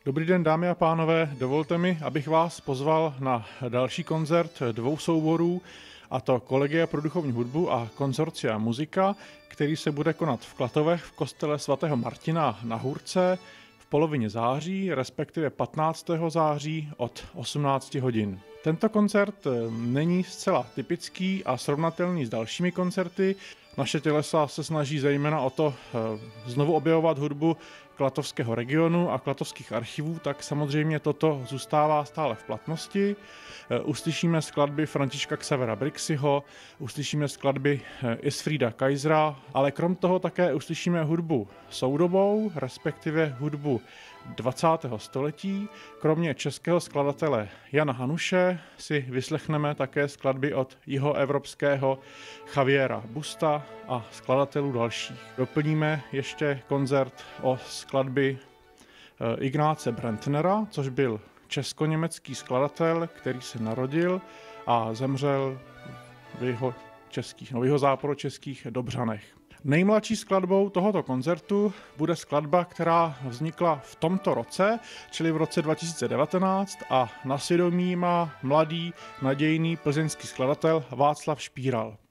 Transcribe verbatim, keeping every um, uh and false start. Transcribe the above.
Dobrý den, dámy a pánové, dovolte mi, abych vás pozval na další koncert dvou souborů, a to Collegia pro duchovní hudbu a Consortia Musica, který se bude konat v Klatovech v kostele svatého Martina na Hůrce v polovině září, respektive patnáctého září od osmnácti hodin. Tento koncert není zcela typický a srovnatelný s dalšími koncerty. Naše tělesa se snaží zejména o to znovu objevovat hudbu klatovského regionu a klatovských archivů, tak samozřejmě toto zůstává stále v platnosti. Uslyšíme skladby Františka Xavera Brixiho, uslyšíme skladby Isfrieda Kaisera, ale krom toho také uslyšíme hudbu soudobou, respektive hudbu dvacátého století. Kromě českého skladatele Jana Hanuše si vyslechneme také skladby od jihoevropského Javiera Busta a skladatelů dalších. Doplníme ještě koncert o skladby Ignáce Brentnera, což byl česko-německý skladatel, který se narodil a zemřel v jeho českých, no v jeho západočeských Dobřanech. Nejmladší skladbou tohoto koncertu bude skladba, která vznikla v tomto roce, čili v roce dva tisíce devatenáct, a na svědomí má mladý, nadějný plzeňský skladatel Václav Špíral.